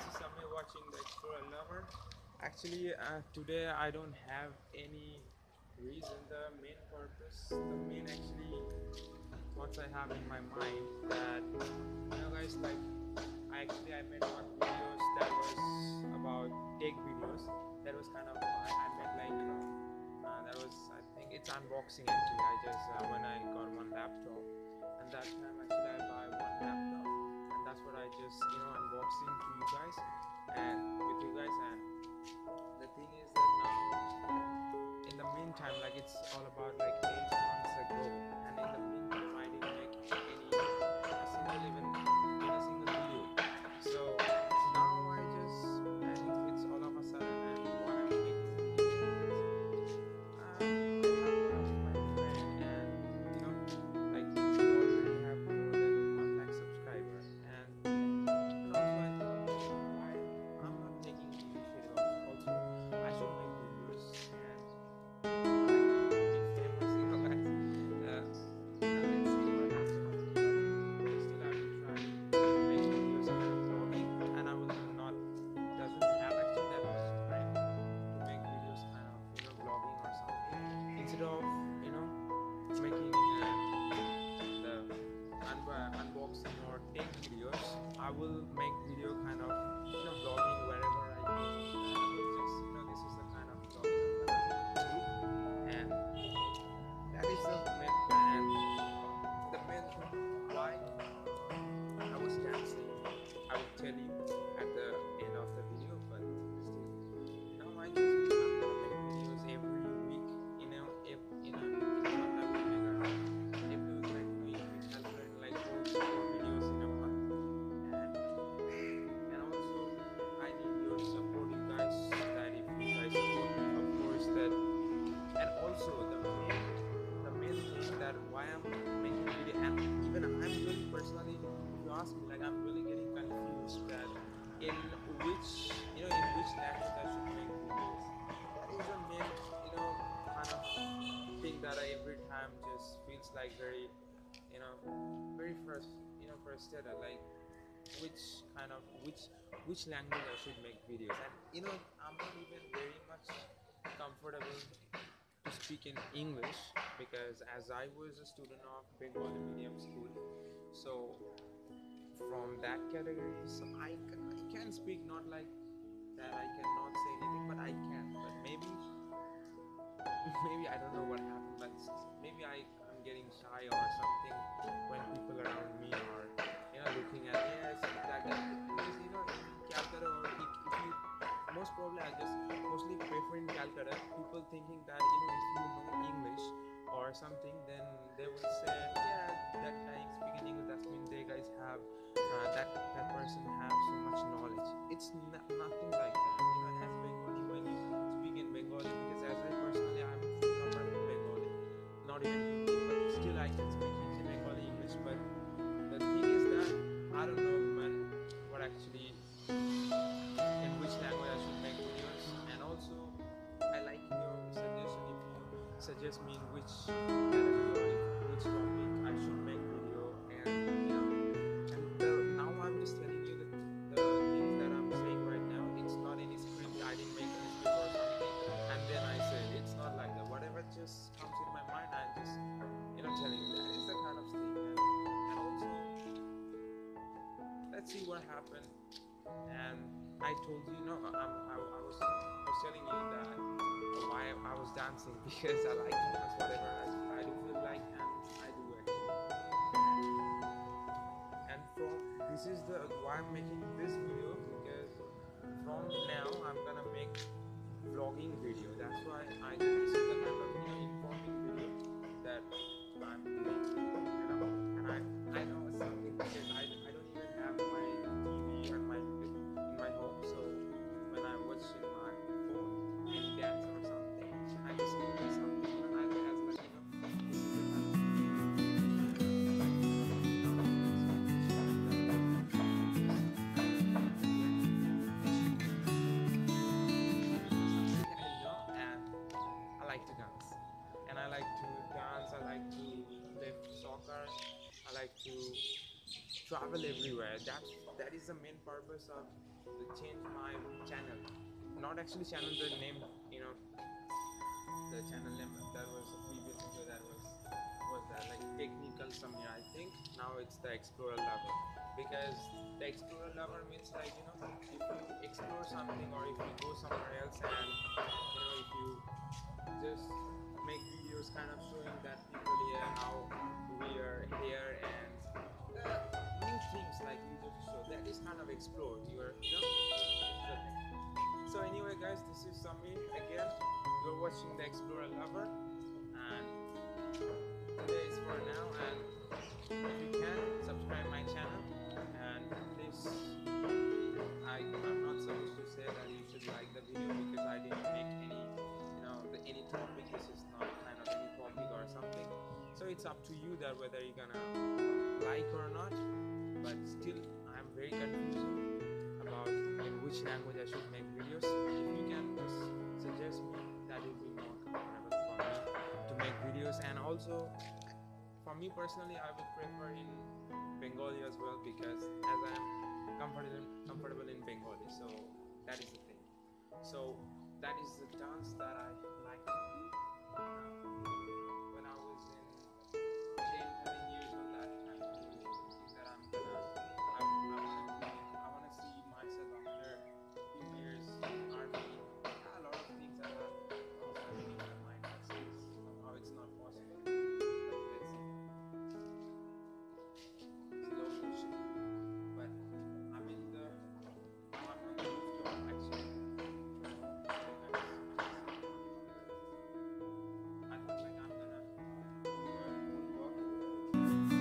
is Samir watching the Explorer Lover. Actually, today I don't have any reason. The main purpose, the main actually thoughts I have in my mind that guys, like I made one videos that was about tech videos. That was kind of I made like that was I think it's unboxing actually. I just when I got one laptop, and that time actually I buy one laptop, and that's what I just unboxing to you guys and with you guys. And the thing is that now in the meantime, like it's all about like 8 months ago, and in the meantime I didn't make a single video. So now I think it's all of a sudden, and why I'm making videos is I have one of my friend, and like he already have more than 1 lakh subscriber, and also I thought why I'm not taking the initiative. Also I should make videos and like be famous, guys. Let's see what happens. But still I will try to make videos and vlogging, and I will not doesn't have actually that much time to make videos kind of vlogging or something. Instead of making the unboxing or tech videos, I will make video kind of vlogging wherever I go. I will just this is the kind of vlogging that I do, and that is the main plan. The main why I was dancing, I will tell you at the end of the video, but still, I just I'm gonna make videos every week. If it's not that we make every week, like if we calculate like 4 videos in a month, and also I need your support, you guys. That if you guys support me, of course, that, and also the main thing that why I'm making video, and even I'm really personally, if you ask me, like I'm really getting confused that in which language I should make videos. That is the main kind of thing that I every time just feels like very very frustrated, like which language I should make videos. And I'm not even very much comfortable to speak in English, because as I was a student of Bengali medium school, so from that category, so I can speak, not like that I cannot say anything, but I can. But maybe maybe I don't know what happened, but maybe I'm getting shy or something when people around me are looking at yes like that, because in Calcutta, or if you most probably I just mostly prefer in Calcutta, people thinking that if you know English or something, then they will say yeah, that guy speaking English, that means they guys have that person have so much knowledge. It's nothing like that. As Bengali, when you speak in Bengali, because as I personally I'm from Bengali, not even Hindi, but still I can speak Hindi, Bengali, English. But the thing is that I don't know, man, what actually in which language I should make videos. And also I like your suggestion, if you suggest me in which category or which topic I should make video. And now I'm just telling you that the things that I'm saying right now, it's not any script, I didn't make any script or something and then I said, it's not like that. Whatever just comes in my mind, I'm just telling you. That is the kind of thing. And also let's see what happened. And I told you, I was telling you that why I was dancing, because I like to dance whatever I do feel like, and I do actually. And from this is the why I'm making this video, because from now I'm gonna make vlogging video. That's why this is the kind of informing video that I'm doing. And I know something, because I don't even have my TV and in my home. So when I watch in my phone any dance or something, I just do something, and I has like this is the kind of travel everywhere. That is the main purpose of to change my channel. Not actually channel, the name, you know, the channel name that was a previous video, that was that like technical Samir, I think. Now it's the Explorer Lover, because the Explorer Lover means like, you know, if you explore something or if you go somewhere else, and you know, if you just make videos kind of showing that people here how we are here, and new things like you just show, that is kind of explore your, you know, the thing. So anyway guys, this is Samir again. You're watching the Explorer Lover, and today is for now, and if you can subscribe my channel, and please, I'm not supposed to say that you should like the video because I didn't make any, you know, any topic. This is not kind of any topic or something, so it's up to you that whether you're gonna like or not. But still, I'm very confused about in which language I should make videos. If you can just suggest me, that will be more comfortable for me to make videos. And also for me personally, I would prefer in Bengali as well, because as I am comfortable in Bengali, so that is the thing. So that is the dance that I like to do. When I was in 10, 13 years old, that time I was thinking that I wanna see myself after a few years in army. A lot of things that I was having in my mind. Somehow it's not possible. But let's see. Slow motion. But I'm in the now I'm on the rooftop actually. I thought like I'm gonna do a moonwalk.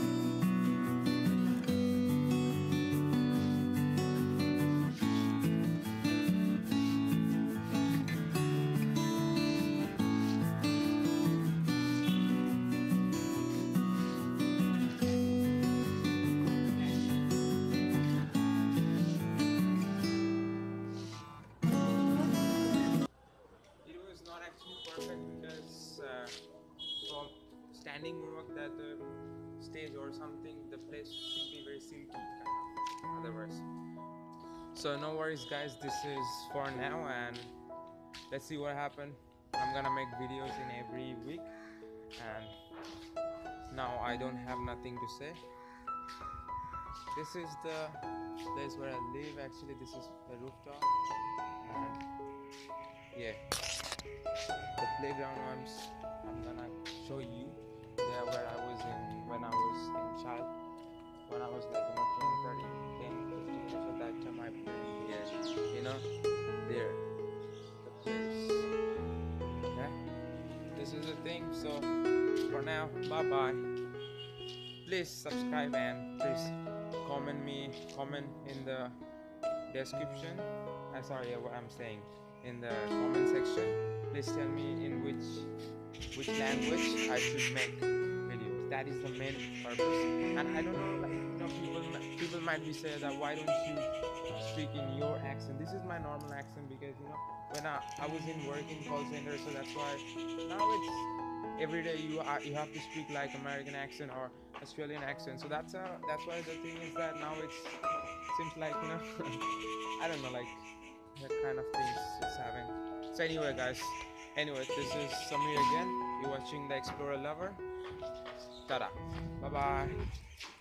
It was not actually perfect because from standing moonwalk, that the stage or something, the place should be very silky kind of, otherwise. So no worries guys, this is for now, and let's see what happens. I'm gonna make videos in every week, and now I don't have nothing to say. This is the place where I live. Actually, this is the rooftop, and yeah, the playground ones I'm gonna show you there where I was in when I was in child, when I was like, you know, 10, 13, 10, 15 years old. That time I played here, you know, there, the place. Okay, this is the thing. So for now, bye bye. Please subscribe and please comment in the description. Sorry, what I'm saying, in the comment section. Please tell me in which language I should make videos. That is the main purpose. And I don't know, like, you know, people might be saying that why don't you speak in your accent? This is my normal accent because, you know, when I was in working call center, so that's why now it's every day you have to speak like American accent or Australian accent. So that's why the thing is that now it seems like, you know, I don't know, like that kind of things it's having. So anyway guys, this is Samir again. You're watching the Explorer Lover. Tada, bye bye.